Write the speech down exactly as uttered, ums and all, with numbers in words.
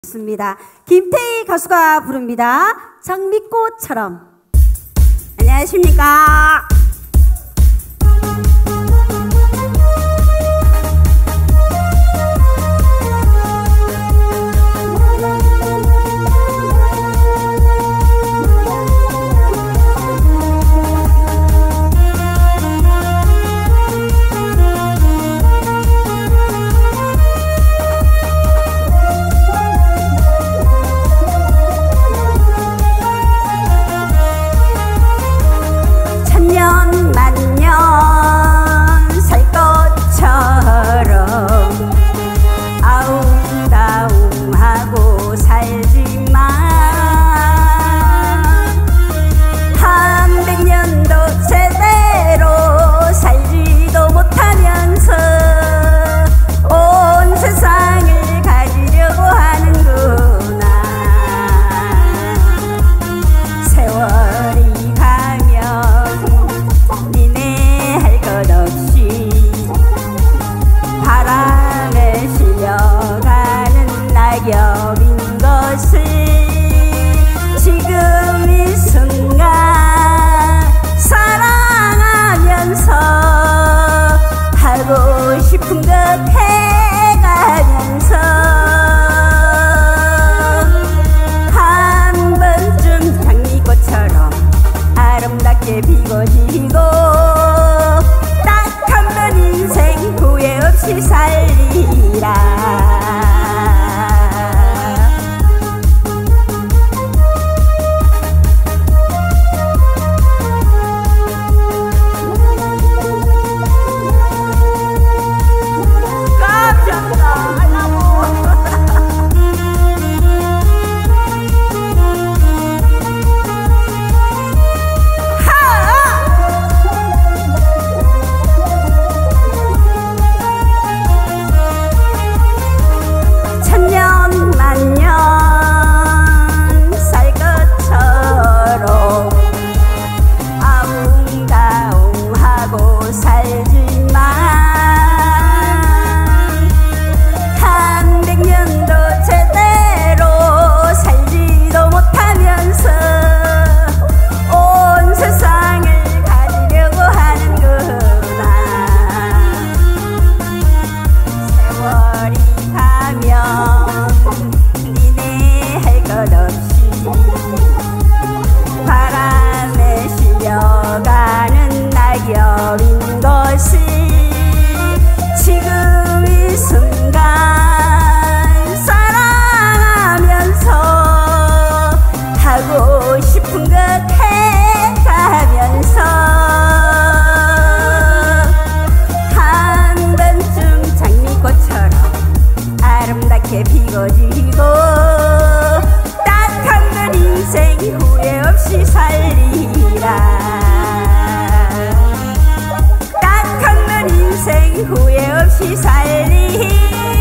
좋습니다. 김태희 가수가 부릅니다. 장미꽃처럼. 안녕하십니까. 낙엽인 것을 지금 이 순간 사랑하면서 하고 싶은 것 해가면서 한 번쯤 장미꽃처럼 아름답게 피고 지고 딱 한 번 인생 후회 없이 살리라. 바람에 실려가는 낙엽인 것을 지금 이 순간 사랑하면서 하고 싶은 것 해가면서 한 번쯤 장미꽃처럼 아름답게 피고 지고 인생 후회 없이 살리라. 딱 한 번 인생 후회 없이 살리라.